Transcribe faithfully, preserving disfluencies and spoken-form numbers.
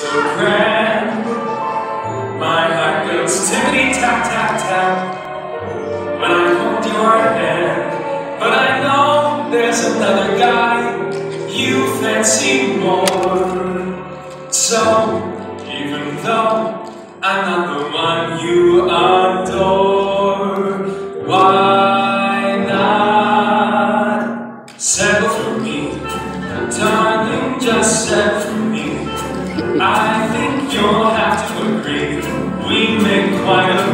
so grand. My heart goes tippity tap tap tap when I hold your hand. But I know there's another guy you fancy more. So even though I'm not the one you adore, why not settle for me? Darling, just settle for me. I think you'll have to agree, we make quite a